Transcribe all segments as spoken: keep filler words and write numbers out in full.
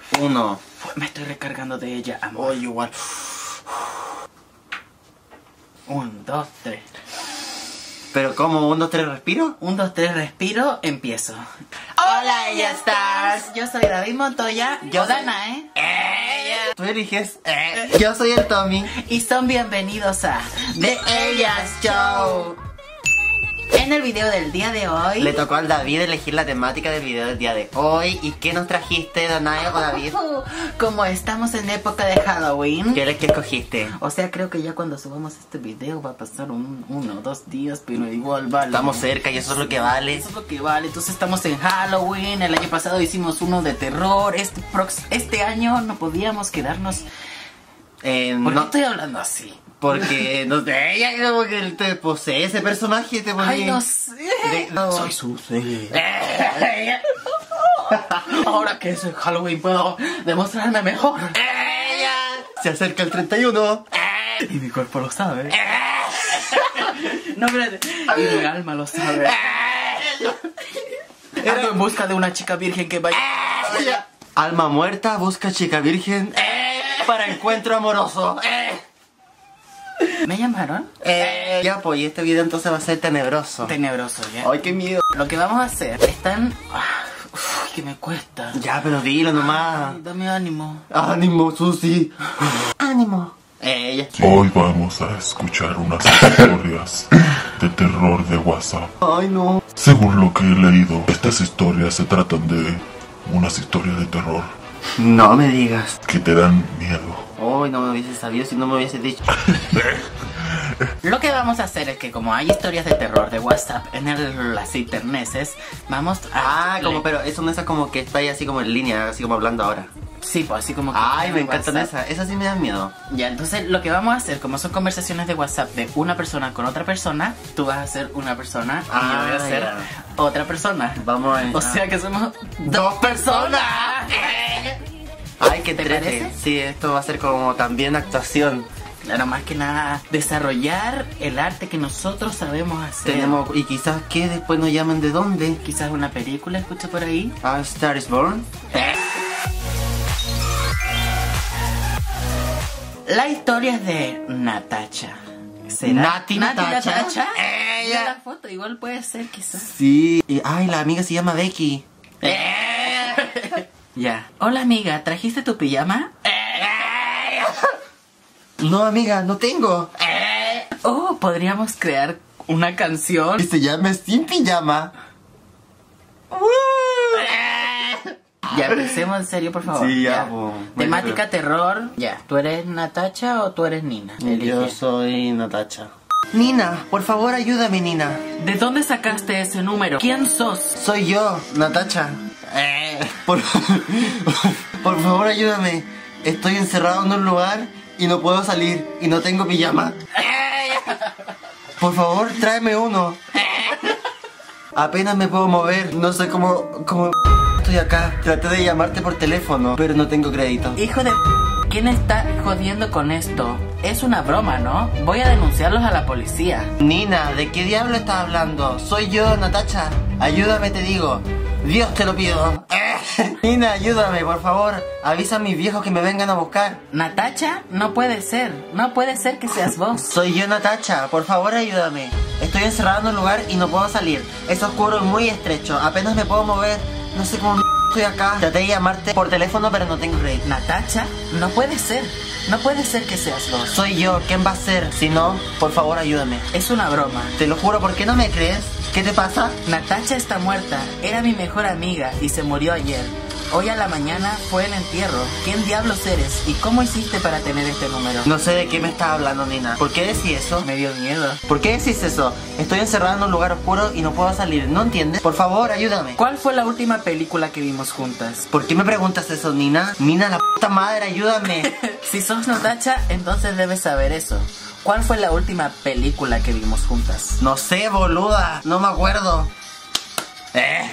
Uno. Me estoy recargando de ella, amor. Oh, igual. Un, dos, tres. ¿Pero cómo? ¿Un, dos, tres, respiro? Un, dos, tres, respiro, empiezo. Hola, ella stars. Yo soy David Montoya. Yo, Danae. Ella. Tú eliges. Eh. Yo soy el Tommy. Y son bienvenidos a The Ellas Show. En el video del día de hoy le tocó al David elegir la temática del video del día de hoy. ¿Y qué nos trajiste, Danae o David? Como estamos en época de Halloween, ¿Qué es que escogiste? O sea, creo que ya cuando subamos este video va a pasar un, uno o dos días, pero igual vale. Estamos cerca y eso es lo que vale. Eso es lo que vale. Entonces estamos en Halloween. El año pasado hicimos uno de terror. Este, prox este año no podíamos quedarnos. Eh, ¿Por no, qué estoy hablando así? Porque no sé, ella como que te posee ese personaje, te pone. Ay, no sé. De, no. Soy su Ahora que soy Halloween puedo demostrarme mejor. Ella se acerca el treinta y uno. Y mi cuerpo lo sabe. No, espérate. Y mi alma lo sabe. Ando en busca de una chica virgen que vaya. Alma muerta busca chica virgen para encuentro amoroso. ¿Me llamaron? Eh, ya, pues, y este video entonces va a ser tenebroso. Tenebroso, ya. Ay, qué miedo. Lo que vamos a hacer, están... Uf, que me cuesta. Ya, pero dilo nomás. Ay, dame ánimo. Ánimo, Susi. Ánimo. Ella. Hoy vamos a escuchar unas historias de terror de WhatsApp. Ay, no. Según lo que he leído, estas historias se tratan de unas historias de terror No me digas. que te dan miedo. Ay, no me hubiese sabido si no me hubiese dicho. Lo que vamos a hacer es que como hay historias de terror de WhatsApp en el, las interneses, vamos a... Ah, como, pero eso no es como que está ahí así como en línea, así como hablando ahora. Sí, pues así como que... Ay, me en encantan WhatsApp. esas. Esas sí me dan miedo. Ya, entonces lo que vamos a hacer, como son conversaciones de WhatsApp de una persona con otra persona, tú vas a ser una persona y Ah, yo voy a ser ya. otra persona. Vamos a... O sea que somos dos personas. Ay, qué ¿Te trete. parece? Sí, esto va a ser como también actuación. Claro, más que nada, desarrollar el arte que nosotros sabemos hacer. Tenemos, y quizás que después nos llamen de dónde. Quizás una película, escucha por ahí. A Star is Born. La historia es de Natacha. ¿Será? Nati Natacha. Natacha. Ella. Mira la foto, igual puede ser quizás. Sí. Y, ay, la amiga se llama Becky. Ya. Hola amiga, ¿trajiste tu pijama? No, amiga, no tengo. Oh, podríamos crear una canción. Y se llama Sin Pijama. Ya, empecemos en serio, por favor. Sí, ya, po. Temática terror. Ya. ¿Tú eres Natacha o tú eres Nina? Elige. Yo soy Natacha. Nina, por favor ayúdame, Nina. ¿De dónde sacaste ese número? ¿Quién sos? Soy yo, Natacha. Por, por favor ayúdame. Estoy encerrado en un lugar y no puedo salir y no tengo pijama. Por favor, tráeme uno. Apenas me puedo mover. No sé cómo... cómo estoy acá. Traté de llamarte por teléfono, pero no tengo crédito. Hijo de... ¿Quién está jodiendo con esto? Es una broma, ¿no? Voy a denunciarlos a la policía. Nina, ¿de qué diablo estás hablando? Soy yo, Natacha. Ayúdame, te digo. Dios te lo pido. Nina, ayúdame, por favor. Avisa a mis viejos que me vengan a buscar. Natacha, no puede ser. No puede ser que seas vos. Soy yo, Natacha. Por favor, ayúdame. Estoy encerrado en un lugar y no puedo salir. Es oscuro y muy estrecho. Apenas me puedo mover. No sé cómo estoy acá. Traté de llamarte por teléfono, pero no tengo crédito. Natacha, no puede ser. No puede ser que seas vos. Soy yo. ¿Quién va a ser? Si no, por favor, ayúdame. Es una broma. Te lo juro, ¿por qué no me crees? ¿Qué te pasa? Natacha está muerta. Era mi mejor amiga y se murió ayer. Hoy a la mañana fue el entierro. ¿Quién diablos eres? ¿Y cómo hiciste para tener este número? No sé de qué me estás hablando, Nina. ¿Por qué decís eso? Me dio miedo. ¿Por qué decís eso? Estoy encerrado en un lugar oscuro y no puedo salir. ¿No entiendes? Por favor, ayúdame. ¿Cuál fue la última película que vimos juntas? ¿Por qué me preguntas eso, Nina? Nina, la puta madre, ayúdame. Si sos Natacha, entonces debes saber eso. ¿Cuál fue la última película que vimos juntas? No sé, boluda. No me acuerdo. Eh.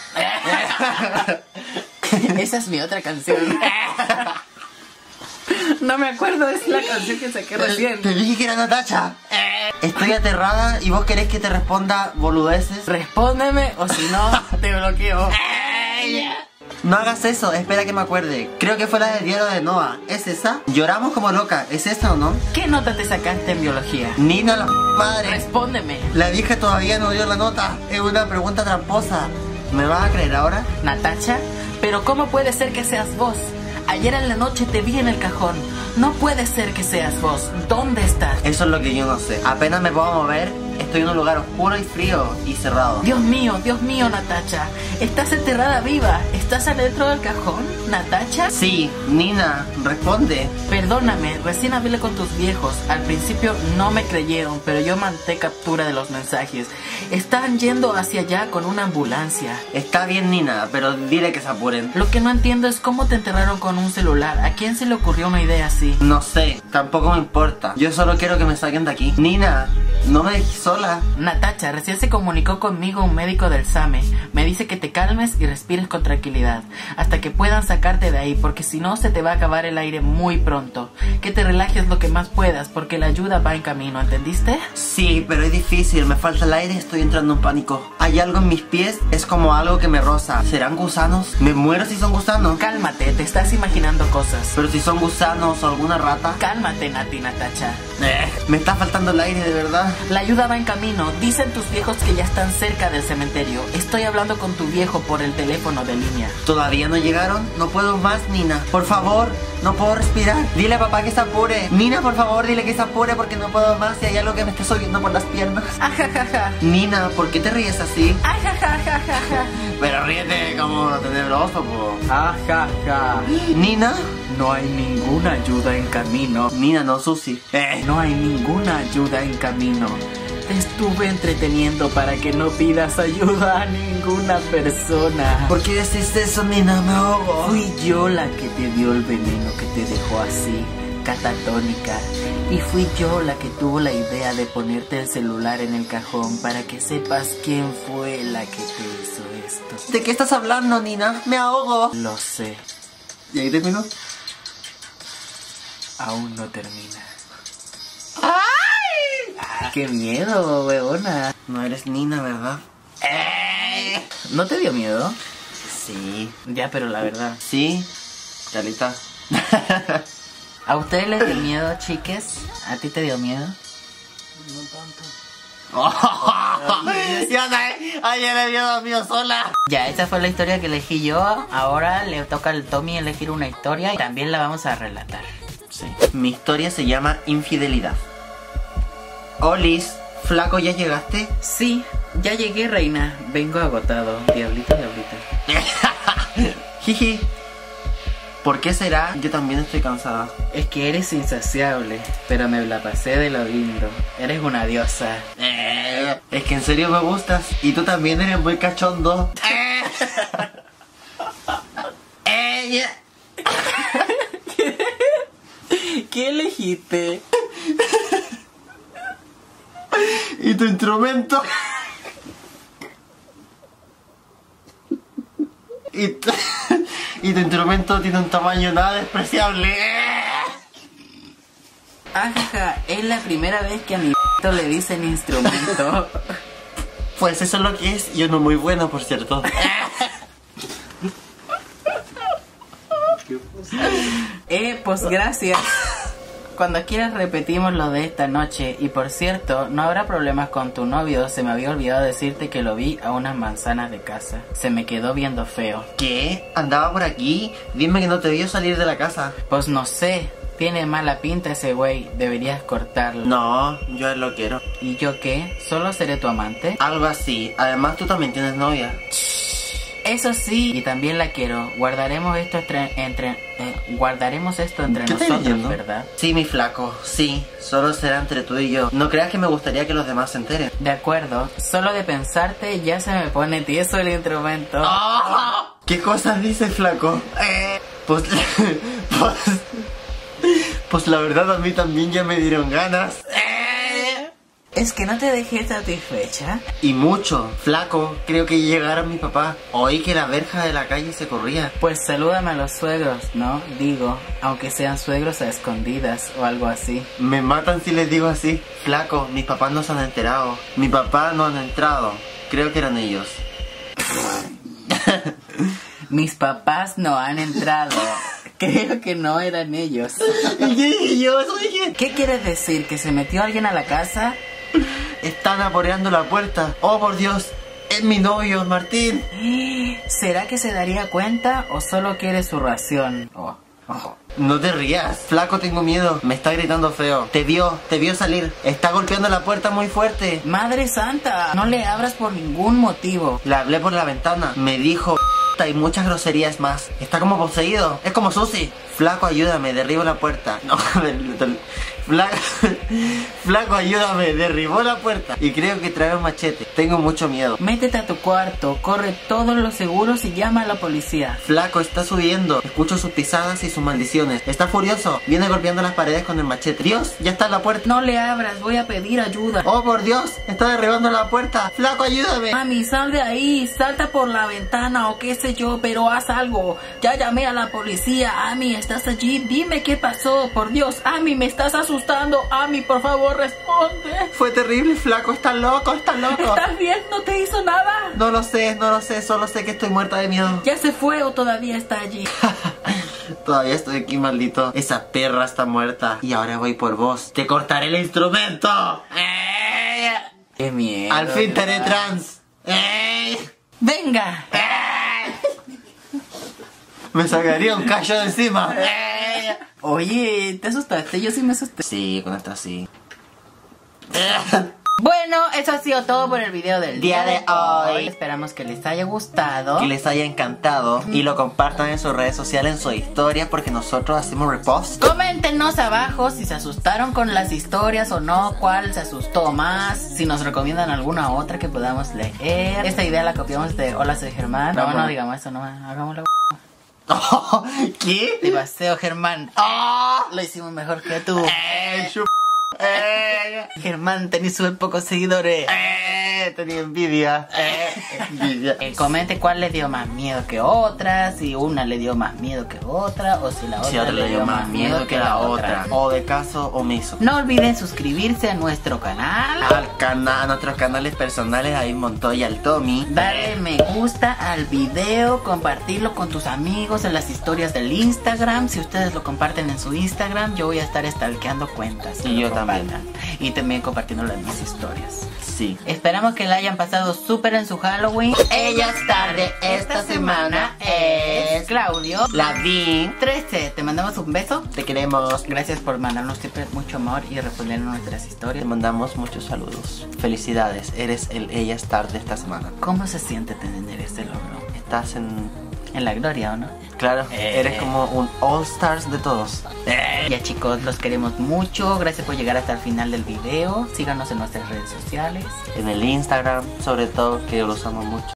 Esa es mi otra canción. No me acuerdo, es la canción que saqué recién. Te dije que era Natacha. Estoy aterrada y vos querés que te responda boludeces. Respóndeme o si no, te bloqueo. No hagas eso, espera que me acuerde. Creo que fue la del diario de Noah. ¿Es esa? Lloramos como loca. ¿Es esa o no? ¿Qué nota te sacaste en biología? Nina, la madre. Respóndeme. La vieja todavía no dio la nota. Es una pregunta tramposa. ¿Me vas a creer ahora? Natacha, pero ¿cómo puede ser que seas vos? Ayer en la noche te vi en el cajón. No puede ser que seas vos. ¿Dónde estás? Eso es lo que yo no sé. Apenas me puedo mover, estoy en un lugar oscuro y frío y cerrado. Dios mío, Dios mío, Natacha. ¿Estás enterrada viva? ¿Estás adentro del cajón, Natacha? Sí, Nina, responde. Perdóname, recién hablé con tus viejos. Al principio no me creyeron, pero yo manté captura de los mensajes. Están yendo hacia allá con una ambulancia. Está bien, Nina, pero dile que se apuren. Lo que no entiendo es cómo te enterraron con un celular. ¿A quién se le ocurrió una idea así? No sé, tampoco me importa. Yo solo quiero que me saquen de aquí. Nina, no me dejes sola. Natacha, recién se comunicó conmigo un médico del SAME. Me dice que te calmes y respires con tranquilidad hasta que puedan sacarte de ahí, porque si no se te va a acabar el aire muy pronto. Que te relajes lo que más puedas, porque la ayuda va en camino, ¿entendiste? Sí, pero es difícil, me falta el aire y estoy entrando en pánico. Hay algo en mis pies, es como algo que me roza. ¿Serán gusanos? ¿Me muero si son gusanos? Cálmate, te estás imaginando cosas. Pero si son gusanos o alguna rata. Cálmate, Nati, Natacha. Eh, me está faltando el aire, de verdad. La ayuda va en camino. Dicen tus viejos que ya están cerca del cementerio. Estoy hablando con tu viejo por el teléfono de línea. ¿Todavía no llegaron? No puedo más, Nina. Por favor, no puedo respirar. Dile a papá que se apure. Nina, por favor, dile que se apure porque no puedo más y hay algo que me está subiendo por las piernas. Ajajaja. Nina, ¿por qué te ríes así? Ajajajaja. Pero ríete como tenebroso, po. Ajaja. Nina. No hay ninguna ayuda en camino. Nina, no, Susi. Eh, no hay ninguna ayuda en camino. Te estuve entreteniendo para que no pidas ayuda a ninguna persona. ¿Por qué decís eso, Nina? Me ahogo. Fui yo la que te dio el veneno que te dejó así, catatónica. Y fui yo la que tuvo la idea de ponerte el celular en el cajón para que sepas quién fue la que te hizo esto. ¿De qué estás hablando, Nina? Me ahogo. Lo sé. ¿Y ahí terminó? Aún no termina. ¡Ay! Ah, ¡qué miedo, weona! No eres Nina, ¿verdad? ¡Eh! ¿No te dio miedo? Sí. Ya, pero la verdad. Sí, Carlita. ¿A ustedes les dio miedo, chiques? ¿A ti te dio miedo? No tanto. Ya sé, ayer le dio a mío sola. Ya, esta fue la historia que elegí yo. Ahora le toca al Tommy elegir una historia y también la vamos a relatar. Sí. Mi historia se llama Infidelidad. Olis, flaco, ¿ya llegaste? Sí, ya llegué, reina. Vengo agotado. Diablito, diablito. Jiji. ¿Por qué será? Yo también estoy cansada. Es que eres insaciable, pero me la pasé de lo lindo. Eres una diosa. Eh, es que en serio me gustas. Y tú también eres muy cachondo. Eh. Eh, yeah. ¿Qué elegiste? ¿Y tu instrumento? y, tu, y tu instrumento tiene un tamaño nada despreciable. Ajaja, es la primera vez que a mi le dicen instrumento. Pues eso es lo que es, y uno muy bueno, por cierto. Eh, pues gracias. Cuando quieras repetimos lo de esta noche. Y por cierto, no habrá problemas con tu novio. Se me había olvidado decirte que lo vi a unas manzanas de casa. Se me quedó viendo feo. ¿Qué? ¿Andaba por aquí? Dime que no te vio salir de la casa. Pues no sé, tiene mala pinta ese güey. Deberías cortarlo. No, yo lo quiero. ¿Y yo qué? ¿Solo seré tu amante? Algo así. Además tú también tienes novia. Eso sí, y también la quiero. Guardaremos esto entre, entre eh, guardaremos esto entre ¿Qué estás nosotros, leyendo? ¿verdad? Sí, mi flaco, sí. Solo será entre tú y yo. No creas que me gustaría que los demás se enteren. De acuerdo. Solo de pensarte ya se me pone tieso el instrumento. ¡Oh! ¿Qué cosas dices, flaco? Eh, pues, pues, pues la verdad a mí también ya me dieron ganas. Eh. Es que no te dejé satisfecha. Y mucho, flaco. Creo que llegaron mi papá. Oí que la verja de la calle se corría. Pues salúdame a los suegros, ¿no? Digo, aunque sean suegros a escondidas o algo así. Me matan si les digo así. Flaco, mis papás no se han enterado. Mi papá no han entrado. Creo que eran ellos. Mis papás no han entrado. Creo que no eran ellos. ¿Y qué dije yo? Eso dije. ¿Qué quieres decir? ¿Que se metió alguien a la casa? Están aporeando la puerta. Oh, por Dios. Es mi novio, Martín. ¿Será que se daría cuenta o solo quiere su ración? Oh, oh. No te rías. Flaco, tengo miedo. Me está gritando feo. Te vio, te vio salir. Está golpeando la puerta muy fuerte. Madre santa, no le abras por ningún motivo. Le hablé por la ventana. Me dijo y muchas groserías más. Está como poseído. Es como Susi. Flaco, ayúdame. Derribo la puerta. No, Flaco, Flaco, ayúdame. Derribó la puerta. Y creo que trae un machete. Tengo mucho miedo. Métete a tu cuarto. Corre todos los seguros y llama a la policía. Flaco, está subiendo. Escucho sus pisadas y sus maldiciones. Está furioso. Viene golpeando las paredes con el machete. Dios, ya está en la puerta. No le abras. Voy a pedir ayuda. Oh, por Dios. Está derribando la puerta. Flaco, ayúdame. Mami, sal de ahí. Salta por la ventana o qué sé yo, pero haz algo. Ya llamé a la policía. Ami, ¿estás allí? Dime qué pasó. Por Dios, Ami, me estás asustando. Ami, por favor, responde. Fue terrible, Flaco. Estás loco, estás loco. ¿Estás bien? ¿No te hizo nada? No lo sé, no lo sé. Solo sé que estoy muerta de miedo. ¿Ya se fue o todavía está allí? Todavía estoy aquí, maldito. Esa perra está muerta. Y ahora voy por vos. Te cortaré el instrumento. ¡Qué miedo! Al fin te haré trans. ¡Venga! Me sacaría un callo de encima. Oye, ¿te asustaste? Yo sí me asusté. Sí, cuando está así. Bueno, eso ha sido todo por el video del día de hoy. Esperamos que les haya gustado, que les haya encantado y lo compartan en sus redes sociales, en su historia, porque nosotros hacemos repost. Coméntenos abajo si se asustaron con las historias o no, cuál se asustó más, si nos recomiendan alguna otra que podamos leer. Esta idea la copiamos de Hola, soy Germán. No, no, no digamos eso, no, hagámoslo. Oh, ¿qué? Te paseo, Germán. Oh, lo hicimos mejor que tú. Eh, eh. Germán, tenés súper pocos seguidores. Eh, tenía envidia. Eh, envidia. Eh, comente cuál le dio más miedo que otra, si una le dio más miedo que otra, o si la otra, si otra le dio más miedo que la otra. otra. O de caso omiso. No olviden suscribirse a nuestro canal. Al canal, a nuestros canales personales, ahí Montoya, al Tommy. Darle me gusta al video, compartirlo con tus amigos en las historias del Instagram. Si ustedes lo comparten en su Instagram, yo voy a estar stalkeando cuentas. Y yo también. Y también compartiéndolo en mis historias. Sí. Esperamos que la hayan pasado súper en su Halloween. Ella es tarde, esta semana es Claudio Lavín trece. Te mandamos un beso. Te queremos. Gracias por mandarnos siempre mucho amor y responder nuestras historias. Te mandamos muchos saludos. Felicidades, eres el Ella es tarde esta semana. ¿Cómo se siente tener este logro? Estás en... en la gloria, ¿o no? Claro, eh. eres como un All Stars de todos. eh. Ya chicos, los queremos mucho. Gracias por llegar hasta el final del video. Síganos en nuestras redes sociales. En el Instagram, sobre todo, que lo usamos mucho.